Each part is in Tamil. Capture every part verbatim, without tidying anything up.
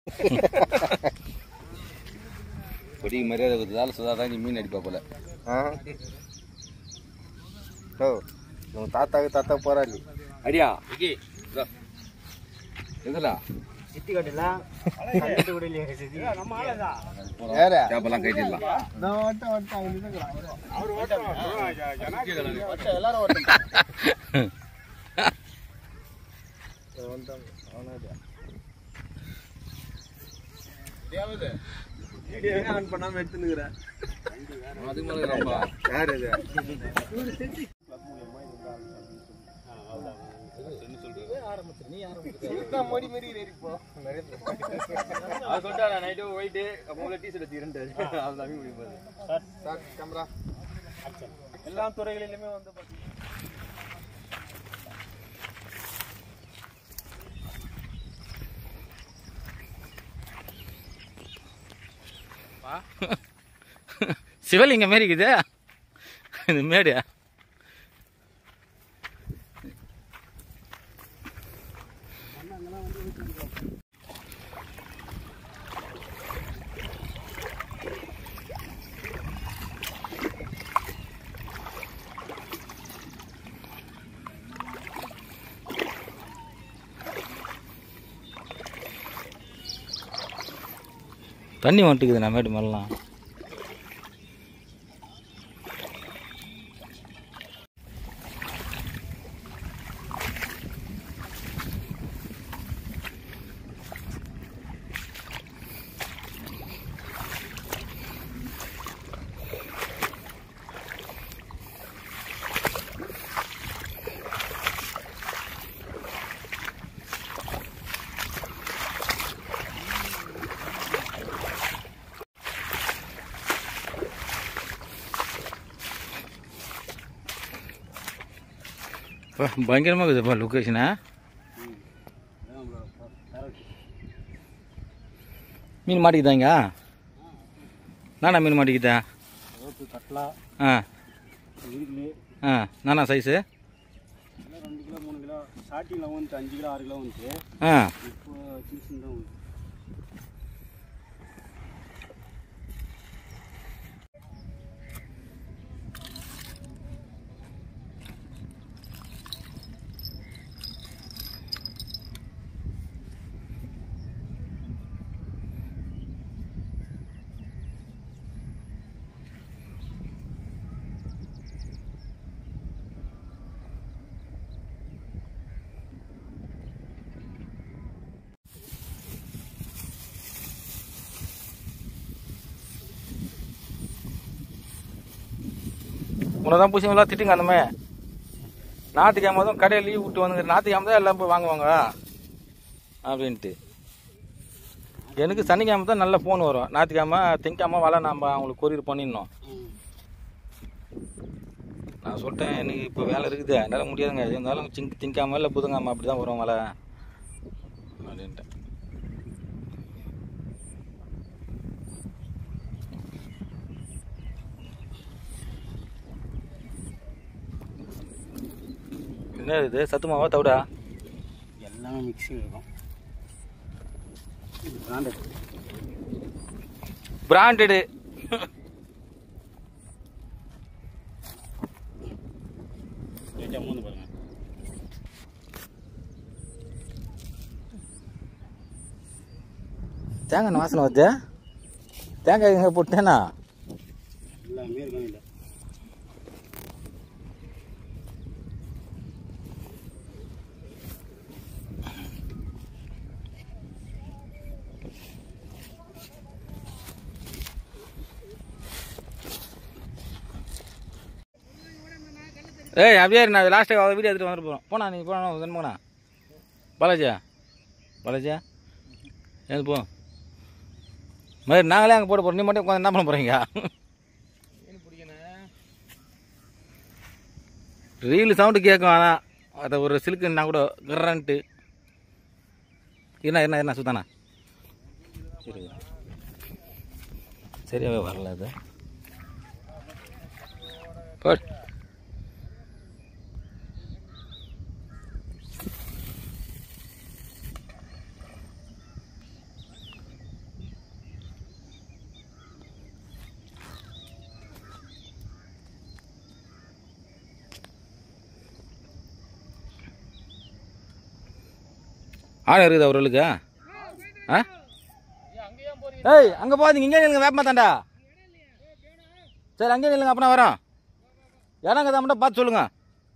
பொடி மரியாதை கொடுத்ததால சுதாதான் நீ மீன் அடிப்பா போல. ஓ உங்கள் தாத்தாவுக்கு தாத்தா போராளி அடியா எதுடா சித்தி கட்டலாம் கேப்பெல்லாம் கைட்டிடலாம். ஆன் பண்ணாம எடுத்துனுக்குறேன். அதுக்கு மேலே யார் இது? எல்லா துறைகளிலுமே வந்து சிவலிங்கம் மாரி இருக்குது இந்த மேடு. தண்ணி வந்துட்டுக்குது நான் மேடு மேலாம். பயங்கரமாக இருக்குதுப்பா லொக்கேஷனா. மீன் மாட்டிக்கிட்டாங்க. நானா மீன் மாட்டிக்கிட்டேன். ஆ ஆ நானா சைஸு ரெண்டு கிலோ மூணு கிலோ ஸ்டார்டிங்கில் வந்துச்சு அஞ்சு கிலோ ஆறு கிலோ வந்துச்சு. ஆ இப்போ சின்ன தான் வந்து உன்னை தான் பூசி எல்லாம் திட்டுங்க. அந்தமே ஞாயிற்றுக்கிழமை தான் கடையில் லீவ் விட்டு வந்துங்க. ஞாயிற்றுக்கிழமை தான் எல்லாம் போய் வாங்குவாங்க அப்படின்ட்டு. எனக்கு சனிக்கிழமை தான் நல்ல ஃபோன் வரும். ஞாயிற்றுக்கிழமை திங்கக்கிழமை வலை நம்ம அவங்களுக்கு கொரியர் பண்ணிடணும். நான் சொல்லிட்டேன் எனக்கு இப்போ வேலை இருக்குது என்னால் முடியாதுங்க. இருந்தாலும் திங்க திங்காமல் இல்லை புதுங்காமல் அப்படி தான் வரும் வலை அப்படின்ட்டேன். என்ன இது சத்துமாவா தவிடா எல்லாமே மிக்சிங் இருக்கும். இது பிராண்டட் பிராண்டடு. மூணு பாருங்க. தேங்காய் எண்ணெய் வாசனை வருது. தேங்காய் எங்கே போட்டேனா எல்லாமே இருக்கும். இல்லை ஏய் அப்படியே நான் லாஸ்ட்டாக வீடியோ எடுத்துகிட்டு வந்துட்டு போகிறோம். போனா நீங்கள் போனா என்ன போனா பாலாஜியா பாலாஜியா ஏது போ மாதிரி நாங்களே அங்கே போட போகிறோம். நீ மட்டும் உட்காந்து என்ன பண்ண போகிறீங்க? ரீல் சவுண்டு கேட்கும். ஆனால் அதை ஒரு சிலுக்குன்னா கூட கரண்ட்டு என்ன என்ன என்ன சுத்தானா சரி சரியாகவே வரல அது போட். ஆடு இருக்குது அவர்களுக்கு ஆ ஏய் அங்கே போகாதீங்க, இங்கே நில்லுங்க, வேப்பமா தாண்டா. சரி அங்கே நில்லுங்க, அப்பனா வரோம். இடங்க தான் மட்டும் பார்த்து சொல்லுங்க.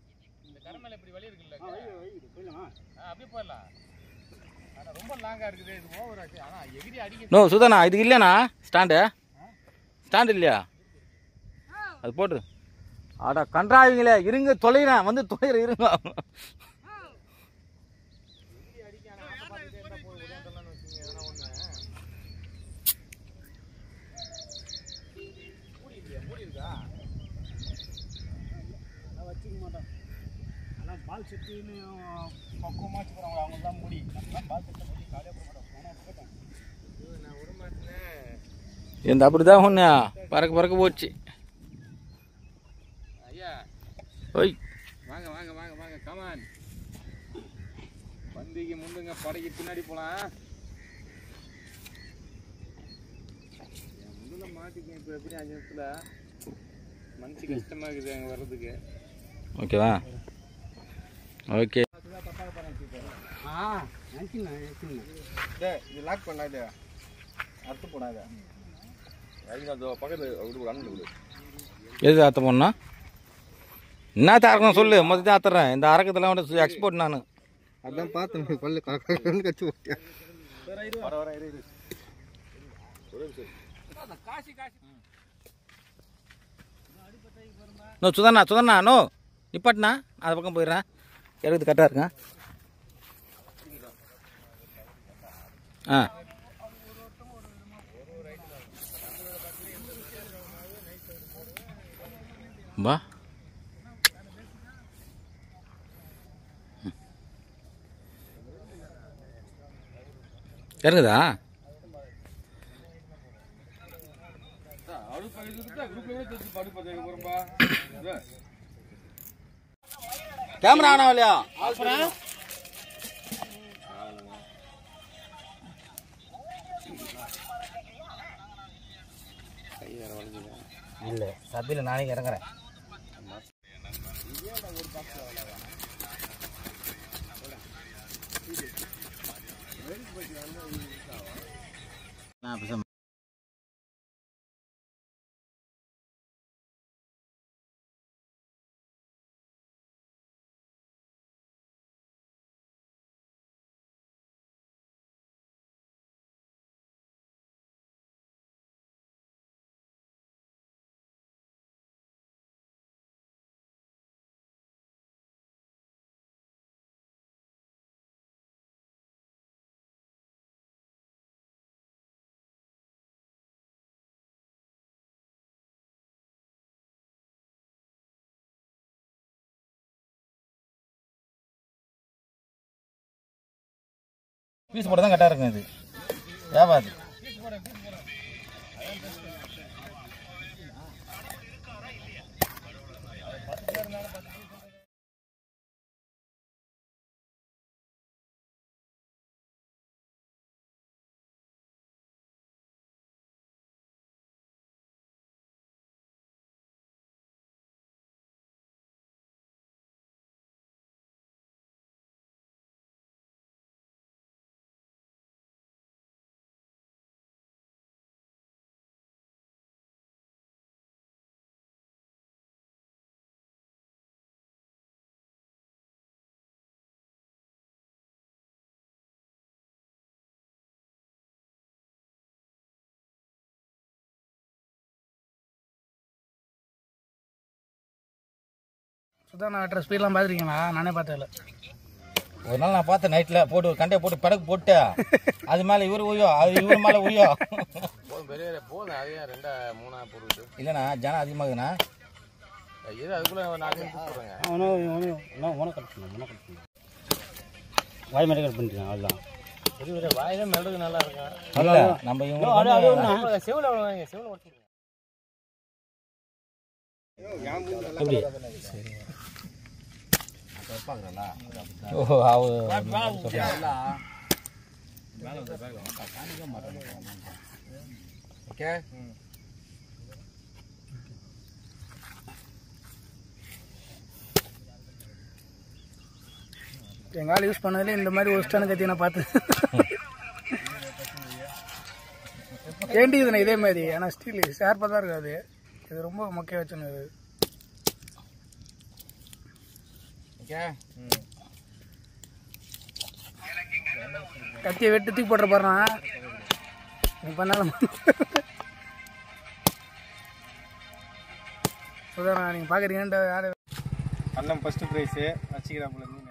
நோ சுதாண்ணா, இதுக்கு இல்லைண்ணா ஸ்டாண்டு ஸ்டாண்டு இல்லையா? அது போட்டு ஆடா கன்றாவிங்களே, இருங்க தொலைகிறேன், வந்து தொலைகிறேன் இருங்க. வச்சுக்க மாட்டோம், அதெல்லாம் பால் செட்டுன்னு பக்குவமாக வச்சுக்கிறாங்க, அவங்க தான் முடி அதெல்லாம் பால் செட்டை முடி காலையாக போட மாட்டோம். ஆனால் போட்டேன் நான் விட மாட்டேன். இந்த அப்படிதான் ஒன்று பறக்க பறக்க போச்சு. ஐயா ஓய் வாங்க வாங்க வாங்க வாங்க கமான். பந்திக்கு முண்டுங்க, படைக்கு பின்னாடி போலாம். முண்டுல மாட்டிக்க இப்போ எப்படி அஞ்சு நிமிஷத்துல மனசு கஷ்டமா இருக்குது அங்கே வர்றதுக்கு. ஓகேவா? ஓகே ஆ நினச்சிங்க நினச்சிங்க இது லாக் பண்ணாது, அறுத்து போடாத. பக்கத்தில் ஒரு அண்ணன் விடு. எது ஆற்ற போனா என்னத்த அறக்கணும் சொல்லு, மொத்தத்தையும் ஆத்துறேன். இந்த அறக்கத்தில் வந்து எக்ஸ்போர்ட் நான் அதான் பார்த்து பல்லு கலந்து கச்சு போட்டேன். நோ சுதண்ணா சுதண்ணா நோ நிப்பாட்டினா அந்த பக்கம் போயிடுறேன், இறக்குது கரெக்டாக இருக்கேன். ஆ வா இறங்குதா? கேமரா ஆனா இல்லையா? இல்லை சபையில் நானே இறங்குறேன். நான் பேச பீஸ் போட்டு தான் கரெக்டாக இருக்கும். இது வியாபாரி சுதா நான் வெட்டுற ஸ்பீட்லாம் பார்த்துருக்கீங்களா? நானே பார்த்ததில்ல. ஒரு நாள் நான் பார்த்தேன், நைட்டில் போட்டு கண்டையை போட்டு படகு போட்டு அது மேலே இவர் உயோ, அது இவர் மேலே உயோ. பெரிய போதும், அதே ரெண்டா மூணா போடுது. இல்லைண்ணா ஜனம் அதிகமாகுதுண்ணா. இது அதுக்குள்ள நாலு நிமிஷம் போடுறேங்க. உனக்கு கட் பண்ணு, உனக்கு கட் பண்ணு. வாய் மட்டும் கட் பண்ணிட்டேன், அதுதான். பெரிய பெரிய வாயில மெழுகு நல்லா இருக்கும். இல்லை நம்ம இவங்க செவில் வாங்க, செவில் வச்சுருங்க. எப்படி ஓ அவ ஓகே எங்கள் ஆள் யூஸ் பண்ணதுலேயே இந்த மாதிரி ஒரு ஸ்டான கத்தி நான் பார்த்து வேண்டியதுண்ணே இதே மாதிரி. ஆனால் ஸ்டீல் ஷார்ப்பாக தான் இருக்காது. இது ரொம்ப மொக்கையாக வச்சுன்னு கத்தியை வெட்டு தூக்கி போட்டுற போடுறான். நீ பண்ணாலும் சுதாரணா நீங்கள் பார்க்குறீங்கன்ற யார் அண்ணன் ஃபஸ்ட்டு ப்ரைஸு வச்சுக்கிறாப்புல மீன்.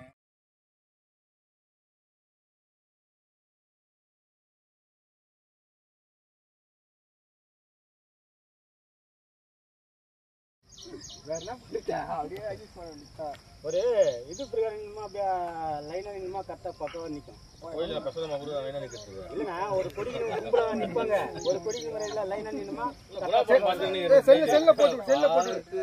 ஒரு இது பிரகாரம் அப்படியே லைனாக நின்றுமா கரெக்டாக பக்கவாக நிற்கும். இல்லைண்ணா ஒரு கொடிக்கு கும்பலாக நிற்பாங்க. ஒரு கொடிக்கு முறையில் லைனாக நின்றுமா செல்ல செல்ல போட்டு செல்ல போட்டு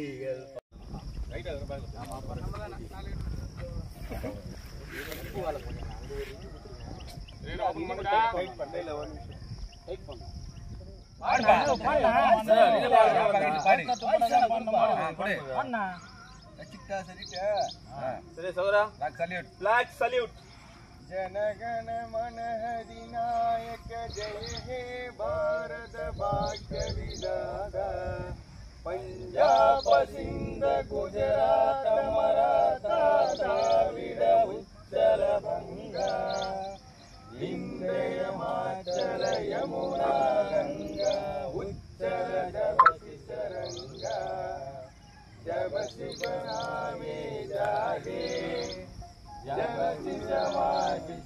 जनगण मन हरिनायक जय हे भारत भाग्य विधाता पंजाब सिंध गुजरात मराठा द्राविड उत्कल बंगा विंध्य हिमाचल यमुना गंगा उत्कल जगति सरंगा जब शिव नामे जागे जगति समाधि